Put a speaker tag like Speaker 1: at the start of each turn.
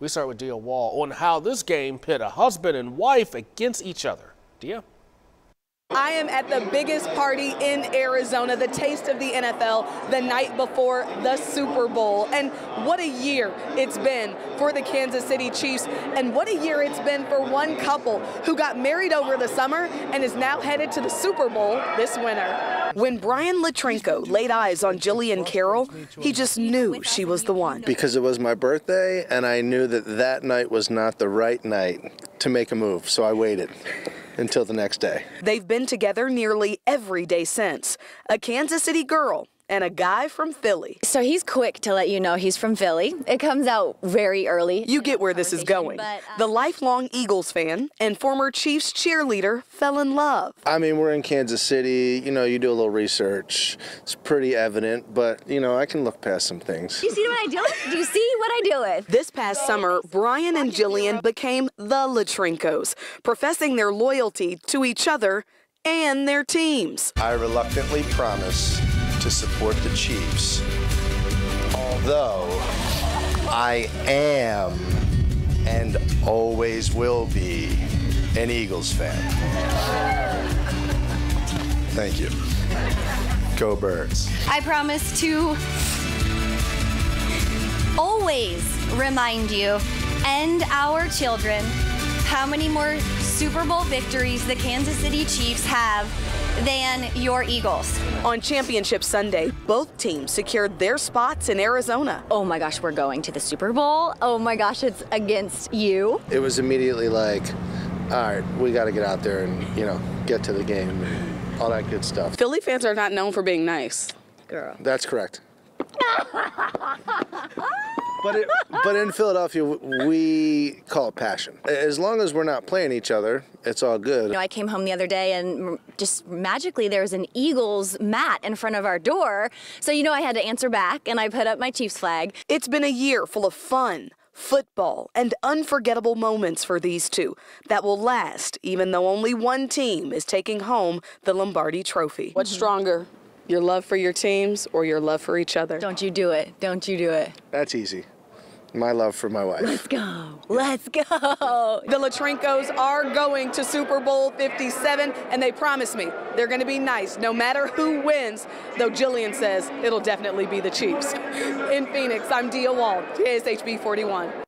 Speaker 1: We start with Dia Wall on how this game pit a husband and wife against each other. Dia?
Speaker 2: I am at the biggest party in Arizona, the taste of the NFL, the night before the Super Bowl. And what a year it's been for the Kansas City Chiefs, and what a year it's been for one couple who got married over the summer and is now headed to the Super Bowl this winter. When Brian Latrenko laid eyes on Jillian Carroll, he just knew she was the one.
Speaker 3: Because it was my birthday, and I knew that that night was not the right night to make a move, so I waited until the next day.
Speaker 2: They've been together nearly every day since. A Kansas City girl and a guy from Philly.
Speaker 4: So he's quick to let you know he's from Philly. It comes out very early.
Speaker 2: You get where this is going. The lifelong Eagles fan and former Chiefs cheerleader fell in love.
Speaker 3: I mean, we're in Kansas City, you know, you do a little research. It's pretty evident, but, you know, I can look past some things.
Speaker 4: Do you see what I deal with? Do you see what I deal with?
Speaker 2: This past summer, Brian and Jillian became the Latrenkos, professing their loyalty to each other and their teams.
Speaker 3: I reluctantly promise to support the Chiefs, although I am and always will be an Eagles fan. Thank you. Go Birds.
Speaker 4: I promise to always remind you and our children how many more Super Bowl victories the Kansas City Chiefs have than your Eagles.
Speaker 2: On Championship Sunday, both teams secured their spots in Arizona.
Speaker 4: Oh my gosh, we're going to the Super Bowl. Oh my gosh, it's against you.
Speaker 3: It was immediately like, all right, we got to get out there and, you know, get to the game and all that good stuff.
Speaker 2: Philly fans are not known for being nice.
Speaker 4: Girl.
Speaker 3: That's correct. But in Philadelphia, we call it passion. As long as we're not playing each other, it's all good.
Speaker 4: You know, I came home the other day and just magically there was an Eagles mat in front of our door. So, you know, I had to answer back and I put up my Chiefs flag.
Speaker 2: It's been a year full of fun, football, and unforgettable moments for these two that will last, even though only one team is taking home the Lombardi Trophy. What's stronger, your love for your teams or your love for each other?
Speaker 4: Don't you do it. Don't you do it.
Speaker 3: That's easy. My love for my wife.
Speaker 4: Let's go. Let's go.
Speaker 2: The Latrenkos are going to Super Bowl 57, and they promise me they're going to be nice no matter who wins, though Jillian says it'll definitely be the Chiefs. In Phoenix, I'm Dia Wall, KSHB 41.